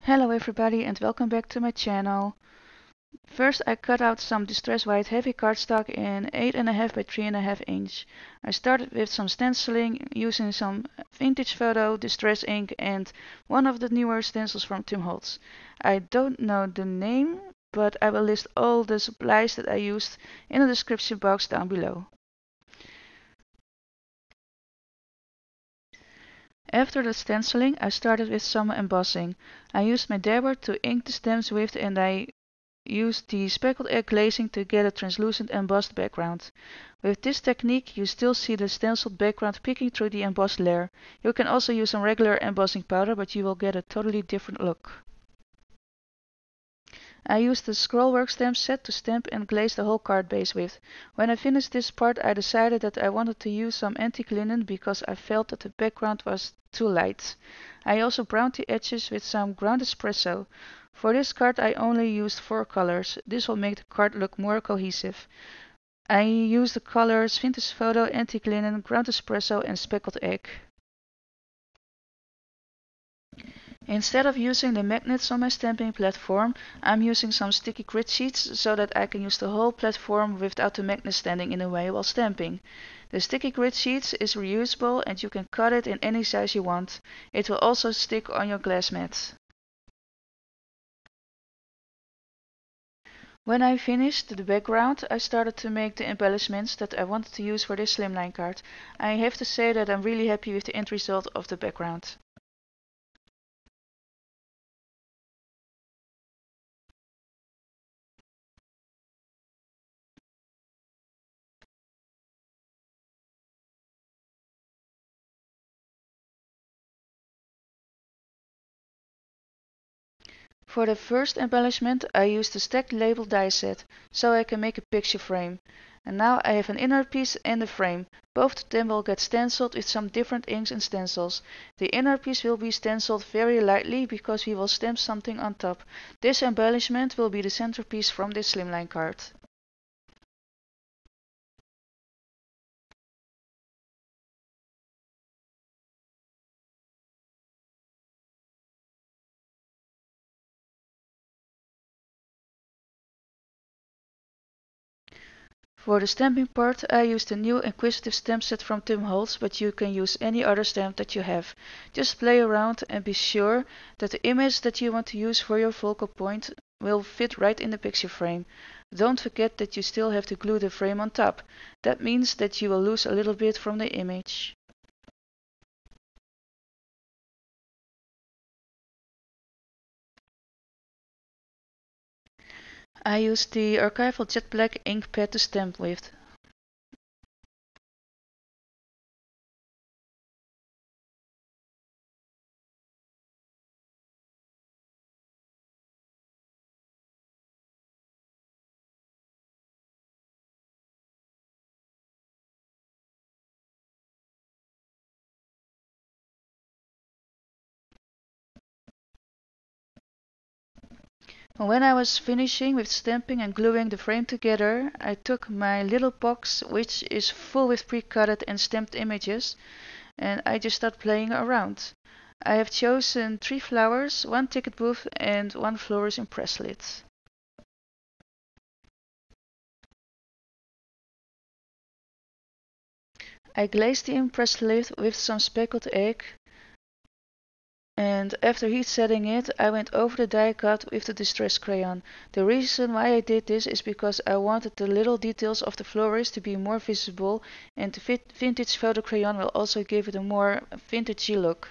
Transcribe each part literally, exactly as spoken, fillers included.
Hello everybody and welcome back to my channel. First I cut out some distress white heavy cardstock in eight and a half by three and a half inch. I started with some stenciling using some vintage photo, distress ink and one of the newer stencils from Tim Holtz. I don't know the name, but I will list all the supplies that I used in the description box down below. After the stenciling, I started with some embossing. I used my dabber to ink the stems with and I used the speckled egg glazing to get a translucent embossed background. With this technique you still see the stenciled background peeking through the embossed layer. You can also use some regular embossing powder, but you will get a totally different look. I used the Scrollworks stamp set to stamp and glaze the whole card base with. When I finished this part I decided that I wanted to use some antique linen because I felt that the background was too light. I also browned the edges with some ground espresso. For this card I only used four colors. This will make the card look more cohesive. I used the colors Vintage Photo, Antique Linen, Ground Espresso and Speckled Egg. Instead of using the magnets on my stamping platform, I'm using some sticky grit sheets so that I can use the whole platform without the magnet standing in the way while stamping. The sticky grit sheets is reusable and you can cut it in any size you want. It will also stick on your glass mat. When I finished the background, I started to make the embellishments that I wanted to use for this slimline card. I have to say that I'm really happy with the end result of the background. For the first embellishment I used the stacked label die set, so I can make a picture frame. And now I have an inner piece and a frame. Both of them will get stenciled with some different inks and stencils. The inner piece will be stenciled very lightly because we will stamp something on top. This embellishment will be the centerpiece from this slimline card. For the stamping part I used the new Inquisitive stamp set from Tim Holtz, but you can use any other stamp that you have. Just play around and be sure that the image that you want to use for your focal point will fit right in the picture frame. Don't forget that you still have to glue the frame on top. That means that you will lose a little bit from the image. I used the Archival Jet Black ink pad to stamp with. When I was finishing with stamping and gluing the frame together, I took my little box, which is full with pre-cutted and stamped images, and I just started playing around. I have chosen three flowers, one ticket booth and one florist impress lid. I glazed the impress lid with some speckled egg, and after heat setting it, I went over the die cut with the distress crayon. The reason why I did this is because I wanted the little details of the florist to be more visible, and the vintage photo crayon will also give it a more vintagey look.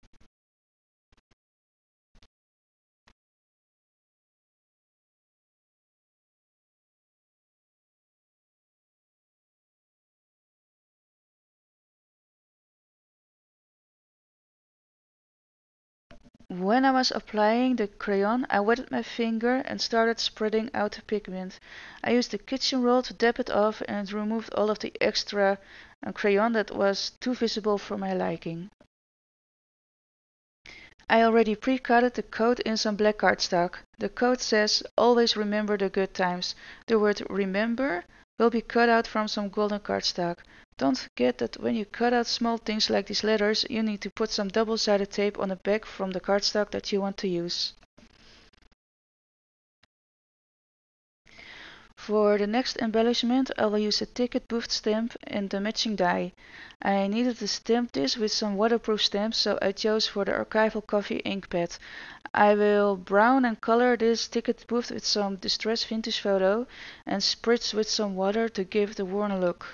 When I was applying the crayon, I wetted my finger and started spreading out the pigment. I used the kitchen roll to dab it off and removed all of the extra uh, crayon that was too visible for my liking. I already pre-cutted the code in some black cardstock. The code says, "Always remember the good times." The word "remember" will be cut out from some golden cardstock. Don't forget that when you cut out small things like these letters, you need to put some double-sided tape on the back from the cardstock that you want to use. For the next embellishment, I will use a ticket booth stamp and the matching die. I needed to stamp this with some waterproof stamps, so I chose for the Archival Coffee ink pad. I will brown and color this ticket booth with some Distress Vintage Photo and spritz with some water to give the worn look.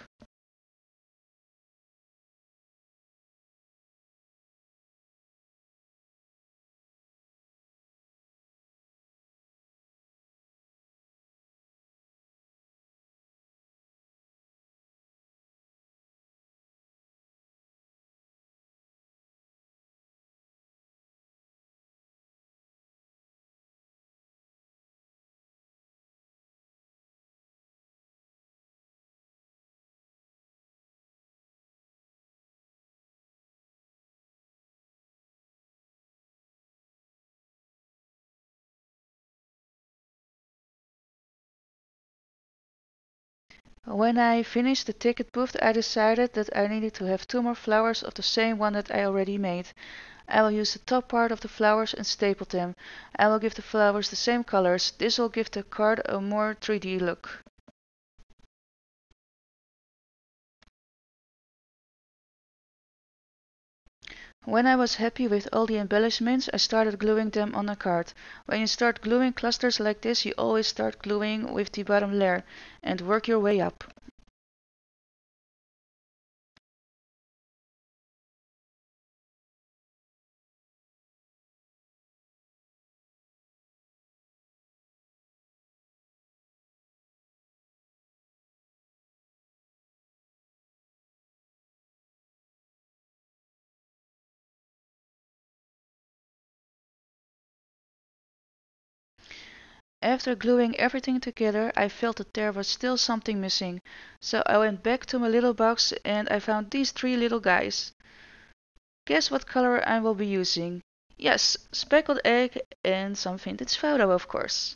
When I finished the ticket booth, I decided that I needed to have two more flowers of the same one that I already made. I will use the top part of the flowers and staple them. I will give the flowers the same colors. This will give the card a more three D look. When I was happy with all the embellishments, I started gluing them on the card. When you start gluing clusters like this, you always start gluing with the bottom layer and work your way up. After gluing everything together, I felt that there was still something missing, so I went back to my little box and I found these three little guys. Guess what color I will be using? Yes, speckled egg and some vintage photo, of course.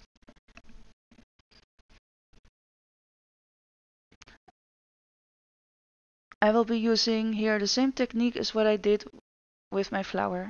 I will be using here the same technique as what I did with my flower.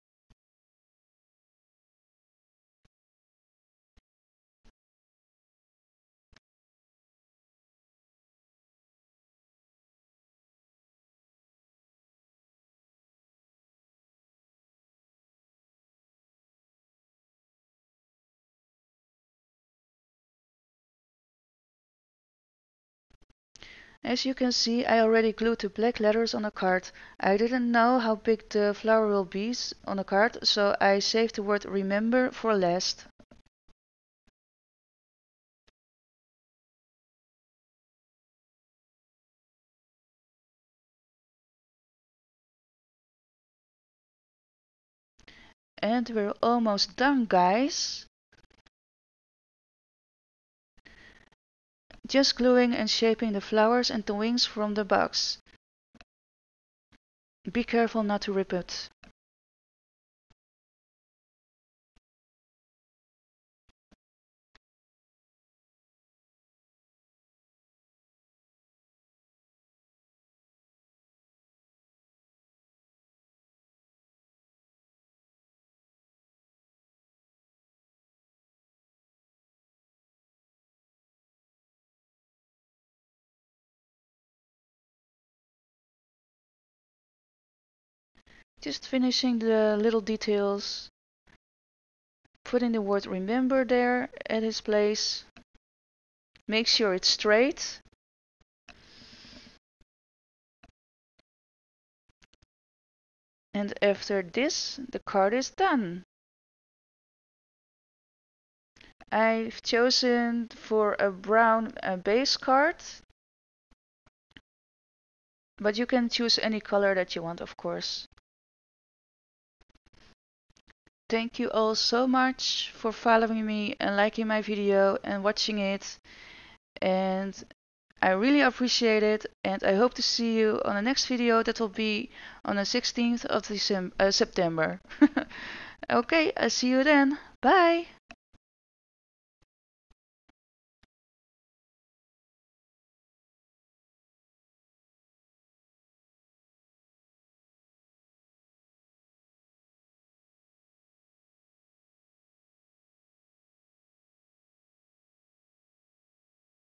As you can see, I already glued the black letters on the card. I didn't know how big the flower will be on the card, so I saved the word remember for last. And we're almost done, guys. Just gluing and shaping the flowers and the wings from the box. Be careful not to rip it. Just finishing the little details. Putting the word remember there at its place. Make sure it's straight. And after this, the card is done. I've chosen for a brown uh, base card. But you can choose any color that you want, of course. Thank you all so much for following me and liking my video and watching it. And I really appreciate it, and I hope to see you on the next video that will be on the sixteenth of December, uh, September. Okay, I'll see you then. Bye!